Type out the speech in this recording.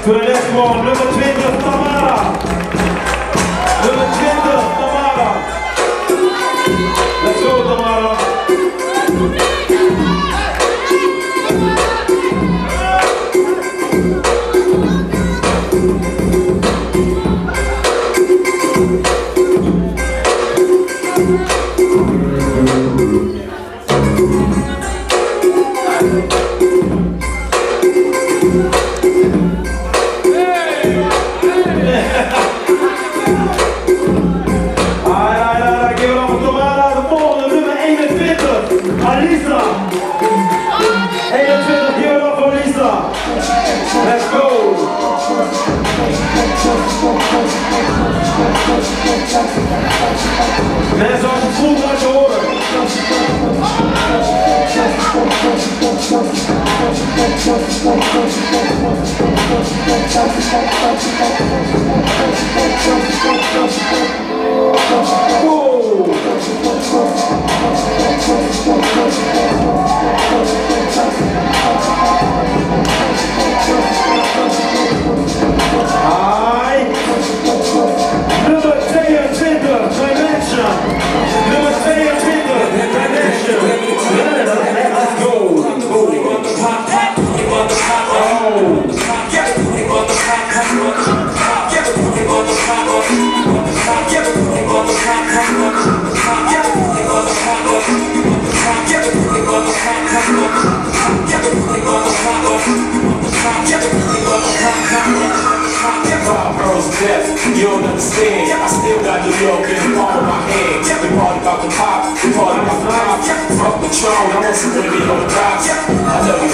To the next one, number 20, Tamara. Number 20, Tamara. Let's go, Tamara. Alisa! Hey, let's give it up for Lisa! Let's go! Let's all full much order! You don't understand, I still got New York in the palm of my hand. We party about the pop, we party about the pop. Fuck the throne, I want some women on the top. I love you